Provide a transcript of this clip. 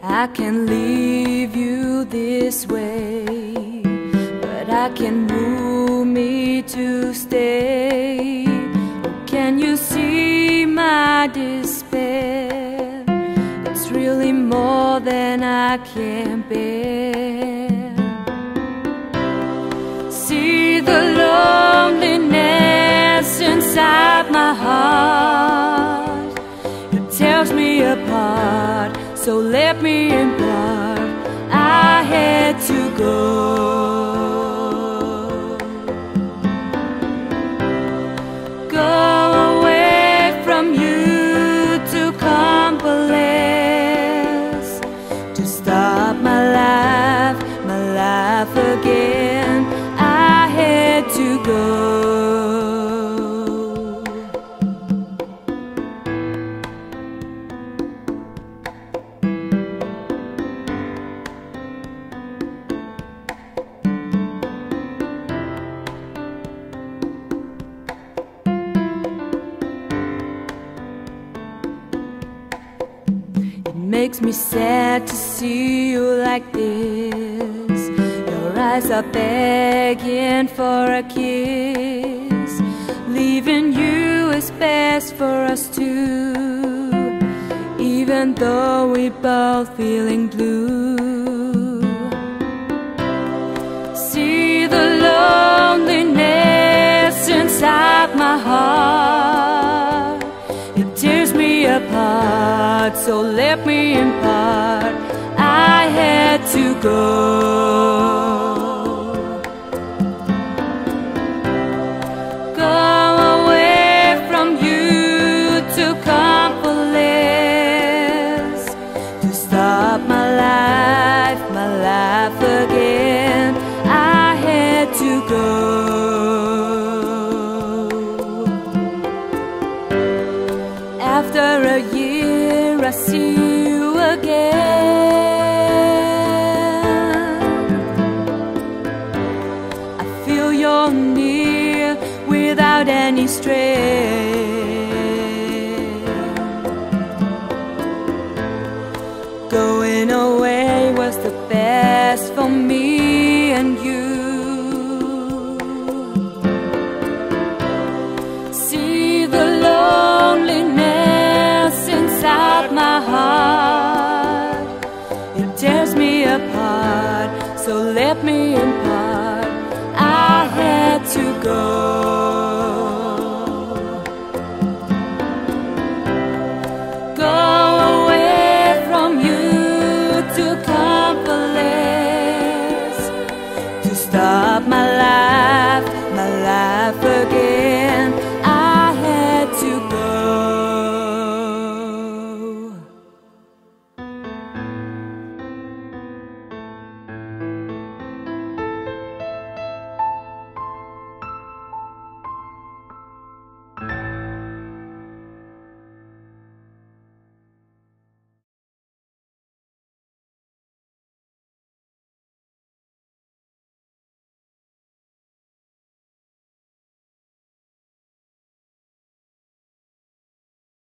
I can leave you this way, but I can woo me to stay. Oh, can you see my despair? It's really more than I can bear. See the loneliness inside my heart. It tears me apart, so let me impart. I had to go. Go away from you to Cumberland, to start my life again. I had to go. It makes me sad to see you like this. Your eyes are begging for a kiss. Leaving you is best for us two, even though we both feeling blue. See the loneliness inside my heart. It tears me apart, so let me impart. I had to go. Go away from you to Cumberland, to start my life again. I had to go. After a year I see you again.